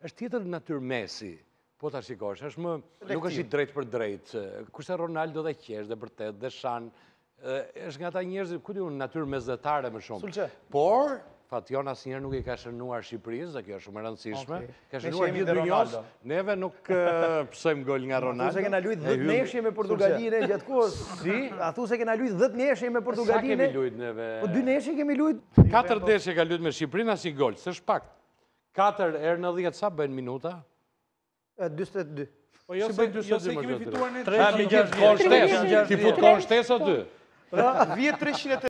është tjetër natyrë Messi. Po ta shikosh, nuk është i drejt për drejt. Kurse Ronaldo dhe qesh, dhe vërtet, dhe shan, është nga ta njerëz, ku di unë, natyrë mesdhetare më shumë. Por, Fation asnjëherë nuk i ka shënuar Shqipërisë, dhe kjo është shumë e rëndësishme. Ka shënuar gjithë dynjos, neve nuk pësojmë gol nga Ronaldo. A thu se kena luajt 10 ndeshje me Portugalinë gjatë kohës. Si? A thu se kena luajt 10 ndeshje me Portugalinë? Sa kemi luajt neve? Po 2 ndeshje kemi luajt. 4 ndeshje ka luajt me Shqipërinë, as një gol, s'është pak. 4 herë 90 sa bëjnë minuta? 42. Po jo se kemi fituar ne 3 Ti fut kohën shtesë o ty? Vjet 300